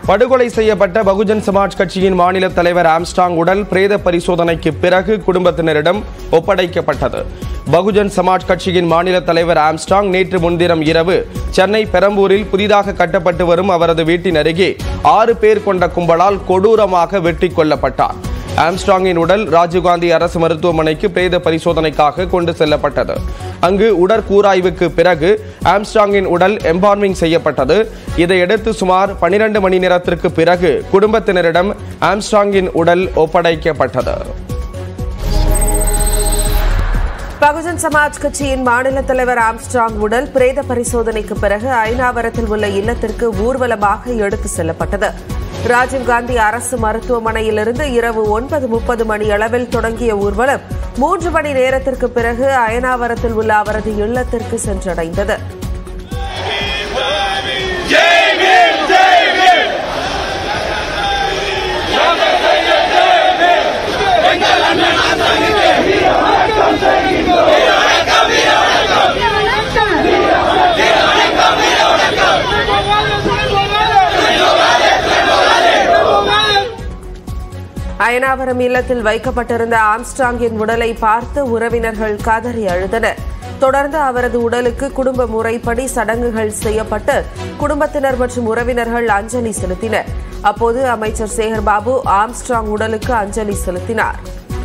படுகொலை செய்யப்பட்ட பகுஜன் சமாஜ் கட்சியின் மாநில தலைவர் ஆம்ஸ்ட்ராங் உடல் பிரேத பரிசோதனைக்கு பிறகு குடும்பத்தினரிடம் ஒப்படைக்கப்பட்டது. பகுஜன் சமாஜ் கட்சியின் மாநில தலைவர் ஆம்ஸ்ட்ராங் நேற்று முன்தினம் இரவு சென்னை பெரம்பூரில் புதிதாக கட்டப்பட்டு வரும் அவரது வீட்டின் அருகே 6 பேர் கொண்ட கும்பலால் கொடூரமாக வெட்டி கொல்லப்பட்டார். ஆம்ஸ்ட்ராங்கின் உடல் ராஜீவ்காந்தி அரசு மருத்துவமனைக்கு பிரேத பரிசோதனைக்காக கொண்டு செல்லப்பட்டது. அங்கு உடற்கூராய்வுக்கு பிறகு ஆம்ஸ்ட்ராங்கின் உடல் எம்பார்மிங் செய்யப்பட்டது. இதையடுத்து சுமார் 12 மணி நேரத்திற்கு பிறகு குடும்பத்தினரிடம் ஆம்ஸ்ட்ராங்கின் உடல் ஒப்படைக்கப்பட்டது. பகுஜன் சமாஜ் கட்சியின் மாநில தலைவர் ஆம்ஸ்ட்ராங் உடல் பிரேத பரிசோதனைக்கு பிறகு ஐனாவரத்தில் உள்ள இல்லத்திற்கு ஊர்வலமாக எடுத்து செல்லப்பட்டது. ராஜீவ்காந்தி அரசு மருத்துவமனையிலிருந்து இரவு 9:30 மணி அளவில் தொடங்கிய ஊர்வலம் 3 மணி நேரத்திற்கு பிறகு அயனாவரத்தில் உள்ள அவரது இல்லத்திற்கு சென்றடைந்தது. அயனாவரம் இல்லத்தில் வைக்கப்பட்டிருந்த ஆம்ஸ்ட்ராங்கின் உடலை பார்த்து உறவினர்கள் கதறி அழுதனர். தொடர்ந்து அவரது உடலுக்கு குடும்ப முறைப்படி சடங்குகள் செய்யப்பட்டு குடும்பத்தினர் மற்றும் உறவினர்கள் அஞ்சலி செலுத்தினர். அப்போது அமைச்சர் சேகர்பாபு ஆம்ஸ்ட்ராங் உடலுக்கு அஞ்சலி செலுத்தினார்.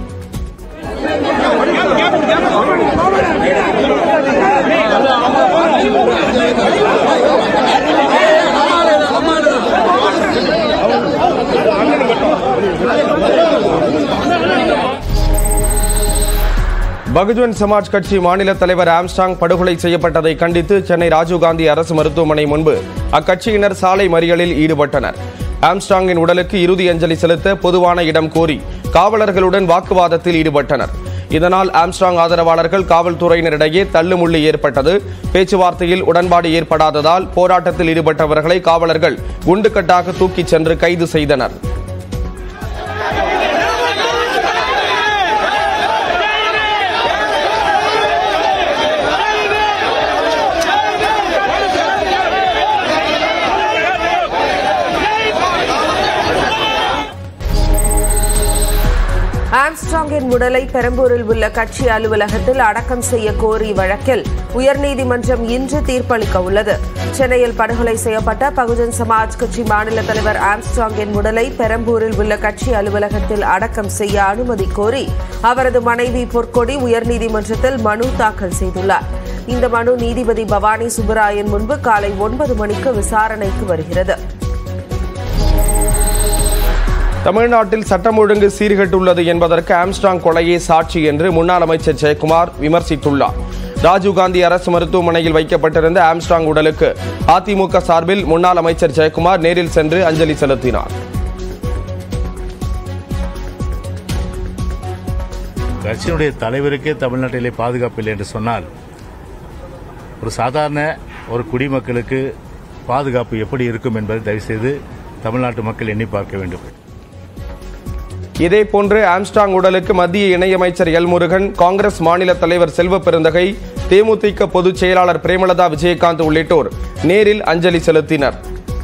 பகுஜன் சமாஜ் கட்சி மாநில தலைவர் ஆம்ஸ்ட்ராங் படுகொலை செய்யப்பட்டதை கண்டித்து சென்னை ராஜீவ்காந்தி அரசு மருத்துவமனை முன்பு அக்கட்சியினர் சாலை மறியலில் ஈடுபட்டனர். ஆம்ஸ்ட்ராங்கின் உடலுக்கு இறுதி அஞ்சலி செலுத்த பொதுவான இடம் கோரி காவலர்களுடன் வாக்குவாதத்தில் ஈடுபட்டனர். இதனால் ஆம்ஸ்ட்ராங் ஆதரவாளர்கள் காவல்துறையினரிடையே தள்ளுமுள்ளு ஏற்பட்டது. பேச்சுவார்த்தையில் உடன்பாடு ஏற்படாததால் போராட்டத்தில் ஈடுபட்டவர்களை காவலர்கள் குண்டுக்கட்டாக தூக்கிச் சென்று கைது செய்தனர். ஆம்ஸ்ட்ராங்கின் உடலை பெரம்பூரில் உள்ள கட்சி அலுவலகத்தில் அடக்கம் செய்ய கோரி வழக்கில் உயர்நீதிமன்றம் இன்று தீர்ப்பளிக்க உள்ளது. சென்னையில் படுகொலை செய்யப்பட்ட பகுஜன் சமாஜ் கட்சி மாநில தலைவர் ஆம்ஸ்ட்ராங்கின் உடலை பெரம்பூரில் உள்ள கட்சி அலுவலகத்தில் அடக்கம் செய்ய அனுமதி கோரி அவரது மனைவி பொற்கொடி உயர்நீதிமன்றத்தில் மனு தாக்கல் செய்துள்ளார். இந்த மனு நீதிபதி பவானி சுப்பராயன் முன்பு காலை 9 மணிக்கு விசாரணைக்கு வருகிறது. தமிழ்நாட்டில் சட்டம் ஒழுங்கு சீர்கெட்டுள்ளது என்பதற்கு ஆம்ஸ்ட்ராங் கொலையே சாட்சி என்று முன்னாள் அமைச்சர் ஜெயக்குமார் விமர்சித்துள்ளார். ராஜீவ்காந்தி அரசு மருத்துவமனையில் வைக்கப்பட்டிருந்த ஆம்ஸ்ட்ராங் உடலுக்கு அதிமுக சார்பில் முன்னாள் அமைச்சர் ஜெயக்குமார் நேரில் சென்று அஞ்சலி செலுத்தினார். கட்சியினுடைய தலைவருக்கே தமிழ்நாட்டிலே பாதுகாப்பு இல்லை என்று சொன்னால் ஒரு சாதாரண ஒரு குடிமக்களுக்கு பாதுகாப்பு எப்படி இருக்கும் என்பதை தயவுசெய்து தமிழ்நாட்டு மக்கள் எண்ணி பார்க்க வேண்டும். இதேபோன்று ஆம்ஸ்ட்ராங் உடலுக்கு மத்திய இணையமைச்சர் எல் முருகன், காங்கிரஸ் மாநில தலைவர் செல்வ பெருந்தகை, தேமுதிக பொதுச் செயலாளர் பிரேமலதா விஜயகாந்த் உள்ளிட்டோர் நேரில் அஞ்சலி செலுத்தினர்.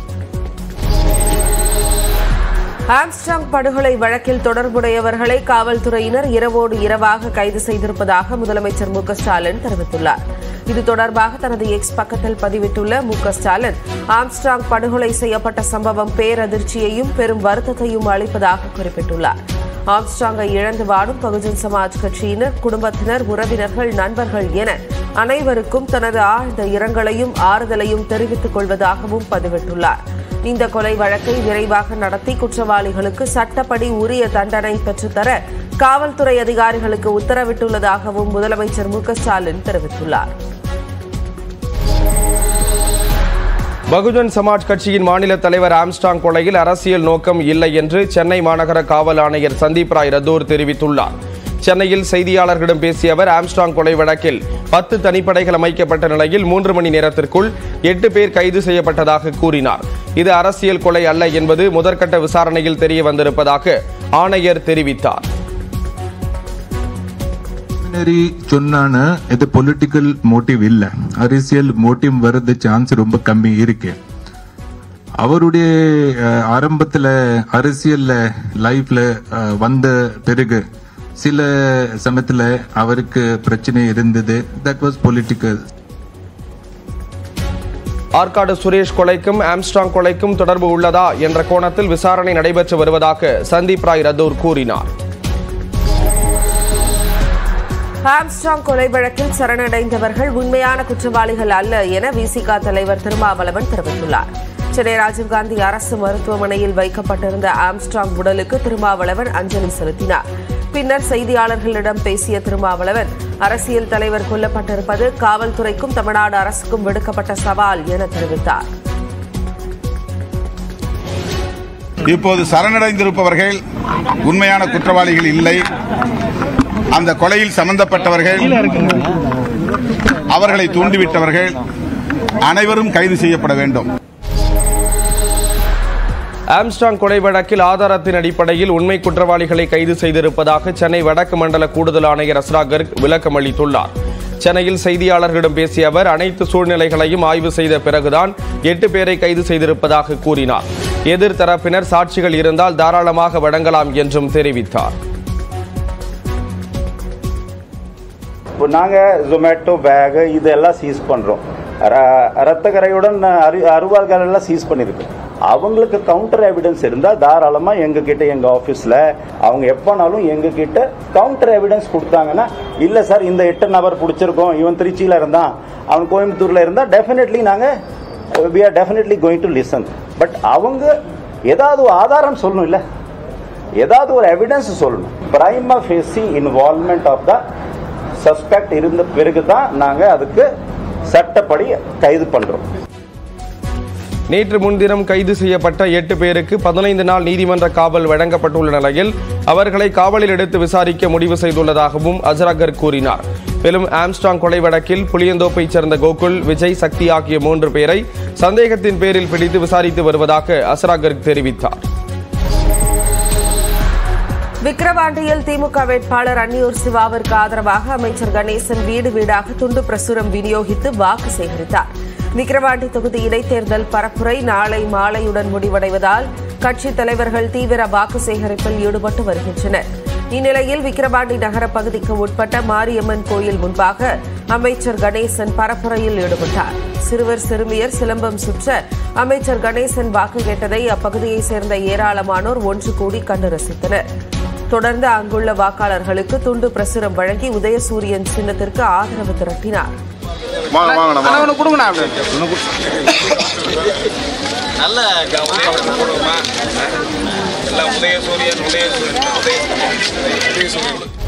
ஆம்ஸ்ட்ராங் படுகொலை வழக்கில் தொடர்புடையவர்களை காவல்துறையினர் இரவோடு இரவாக கைது செய்திருப்பதாக முதலமைச்சர் மு க ஸ்டாலின் தெரிவித்துள்ளார். இது தொடர்பாக தனது எக்ஸ் பக்கத்தில் பதிவிட்டுள்ள மு க ஸ்டாலின், ஆம்ஸ்ட்ராங் படுகொலை செய்யப்பட்ட சம்பவம் பேரதிர்ச்சியையும் பெரும் வருத்தத்தையும் அளிப்பதாக குறிப்பிட்டுள்ளார். ஆம்ஸ்ட்ராங்கை இழந்து வாடும் பகுஜன் சமாஜ் கட்சியினர், குடும்பத்தினர், உறவினர்கள், நண்பர்கள் என அனைவருக்கும் தனது ஆழ்ந்த இரங்கலையும் ஆறுதலையும் தெரிவித்துக் கொள்வதாகவும் பதிவிட்டுள்ளார். இந்த கொலை வழக்கை விரைவாக நடத்தி குற்றவாளிகளுக்கு சட்டப்படி உரிய தண்டனை பெற்றுத்தர காவல்துறை அதிகாரிகளுக்கு உத்தரவிட்டுள்ளதாகவும் முதலமைச்சர் மு க ஸ்டாலின் தெரிவித்துள்ளார். பகுஜன் சமாஜ் கட்சியின் மாநில தலைவர் ஆம்ஸ்ட்ராங் கொலையில் அரசியல் நோக்கம் இல்லை என்று சென்னை மாநகர காவல் ஆணையர் சந்தீப் ராய் ரத்தோர் தெரிவித்துள்ளார். சென்னையில் செய்தியாளர்களிடம் பேசிய அவர், ஆம்ஸ்ட்ராங் கொலை வழக்கில் 10 தனிப்படைகள் அமைக்கப்பட்ட நிலையில் 3 மணி நேரத்திற்குள் 8 பேர் கைது செய்யப்பட்டதாக கூறினார். இது அரசியல் கொலை அல்ல என்பது முதற்கட்ட விசாரணையில் தெரிய வந்திருப்பதாக ஆணையர் தெரிவித்தார். சொன்னான இது பொலிட்டிக்கல் மோட்டிவ் இல்ல, அரசியல் மோட்டிவ் வரது சான்ஸ் ரொம்ப கம்மி இருக்கு. அவருடைய ஆரம்பத்துல அரசியல் லைஃப்ல வந்த பிறகு சில சமயத்துல அவருக்கு பிரச்சனை இருந்தது. That was political. Arcot Suresh கொலைக்கும் ஆம்ஸ்ட்ராங் கொலைக்கும் தொடர்பு உள்ளதா என்ற கோணத்தில் விசாரணை நடைபெற்று வருவதாக சந்தீப் ராய் ரத்தோர் கூறினார். ஆம்ஸ்ட்ராங் கொலை வழக்கில் சரணடைந்தவர்கள் உண்மையான குற்றவாளிகள் அல்ல என விசிக தலைவர் திருமாவளவன் தெரிவித்துள்ளார். சென்னை ராஜீவ்காந்தி அரசு மருத்துவமனையில் வைக்கப்பட்டிருந்த ஆம்ஸ்ட்ராங் உடலுக்கு திருமாவளவன் அஞ்சலி செலுத்தினார். பின்னர் செய்தியாளர்களிடம் பேசிய திருமாவளவன், அரசியல் தலைவர் கொல்லப்பட்டிருப்பது காவல்துறைக்கும் தமிழ்நாடு அரசுக்கும் விடுக்கப்பட்ட சவால் என தெரிவித்தார். இப்போது சரணடைந்திருப்பவர்கள் உண்மையான குற்றவாளிகள் இல்லை. அந்த கொலையில் சம்பந்தப்பட்டவர்கள், அவர்களை தூண்டிவிட்டவர்கள் அனைவரும் கைது செய்யப்பட வேண்டும். ஆம்ஸ்ட்ராங் கொலை வழக்கில் ஆதாரத்தின் அடிப்படையில் உண்மை குற்றவாளிகளை கைது செய்திருப்பதாக சென்னை வடக்கு மண்டல கூடுதல் ஆணையர் அஸ்ரா கர்க் விளக்கம் அளித்துள்ளார். சென்னையில் செய்தியாளர்களிடம் பேசிய அவர் அனைத்து சூழ்நிலைகளையும் ஆய்வு செய்த பிறகுதான் 8 பேரை கைது செய்திருப்பதாக கூறினார். எதிர்த்தரப்பினர் சாட்சிகள் இருந்தால் தாராளமாக வழங்கலாம் என்றும் தெரிவித்தார். நாங்கள் ஜொமேட்டோ பேகு இதெல்லாம் சீஸ் பண்ணுறோம். ரத்தக்கரையுடன் அருவாள்கள் எல்லாம் சீஸ் பண்ணியிருக்கோம். அவங்களுக்கு கவுண்டர் எவிடன்ஸ் இருந்தால் தாராளமாக எங்ககிட்ட எங்கள் ஆஃபீஸில் அவங்க எப்போனாலும் எங்ககிட்ட கவுண்டர் எவிடன்ஸ் கொடுத்தாங்கன்னா, இல்லை சார் இந்த 8 நபர் பிடிச்சிருக்கோம், இவன் திருச்சியில் இருந்தான், அவன் கோயம்புத்தூரில் இருந்தால் டெஃபினெட்லி நாங்கள் we are definitely going to listen. But அவங்க ஏதாவது ஆதாரம் சொல்லணும், இல்லை ஏதாவது ஒரு எவிடன்ஸ் சொல்லணும். Prima facie involvement of the suspect இருந்த பிறகுதான் நாங்கள் அதுக்கு சட்டப்படி கைது பண்ணுறோம். நேற்று முன்தினம் கைது செய்யப்பட்ட 8 பேருக்கு 15 நாள் நீதிமன்ற காவல் வழங்கப்பட்டுள்ள நிலையில் அவர்களை காவலில் எடுத்து விசாரிக்க முடிவு செய்துள்ளதாகவும் அஸ்ரா கர்க் கூறினார். மேலும் ஆம்ஸ்ட்ராங் கொலை வழக்கில் புளியந்தோப்பைச் சேர்ந்த கோகுல், விஜய், சக்தி ஆகிய 3 பேரை சந்தேகத்தின் பேரில் பிடித்து விசாரித்து வருவதாக அஸ்ரா கர்க் தெரிவித்தார். விக்கிரவாண்டியில் திமுக வேட்பாளர் அன்னியூர் சிவாவிற்கு ஆதரவாக அமைச்சர் கணேசன் வீடு வீடாக துண்டு பிரசுரம் விநியோகித்து வாக்கு சேகரித்தார். விக்கிரவாண்டி தொகுதி இடைத்தேர்தல் பரப்புரை நாளை மாலையுடன் முடிவடைவதால் கட்சித் தலைவர்கள் தீவிர வாக்கு சேகரிப்பில் ஈடுபட்டு வருகின்றனர். இந்நிலையில் விக்கிரவாண்டி நகர பகுதிக்கு உட்பட்ட மாரியம்மன் கோயில் முன்பாக அமைச்சர் கணேசன் பரப்புரையில் ஈடுபட்டார். சிறுவர் சிறுமியர் சிலம்பம் சுற்ற அமைச்சர் கணேசன் வாக்கு கேட்டதை அப்பகுதியைச் சேர்ந்த ஏராளமானோர் ஒன்று கூடி கண்டு ரசித்தனர். தொடர்ந்து அங்குள்ள வாக்காளர்களுக்கு துண்டு பிரசுரம் வழங்கி உதயசூரியன் சின்னத்திற்கு ஆதரவு திரட்டினார். நல்ல